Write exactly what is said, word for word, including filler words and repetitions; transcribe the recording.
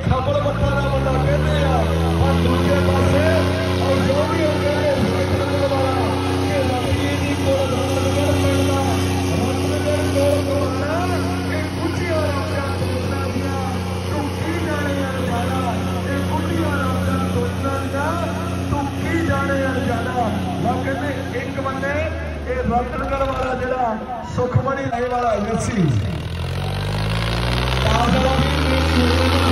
खबल पट्टा का बंदा कहते हैं और दूसरे पासे और जो भी हो गए रत्नगर वाला ये रतीनी को रत्नगर पड़ना रत्नगर को करना ये खुशियां राजा सोचना दिया तू की जाने यार जाना ये खुशियां राजा सोचना दिया तू की जाने यार जाना वो कहते एक बंदे ये रत्नगर वाला जड़ा सुखमणी वाला व्यक्ति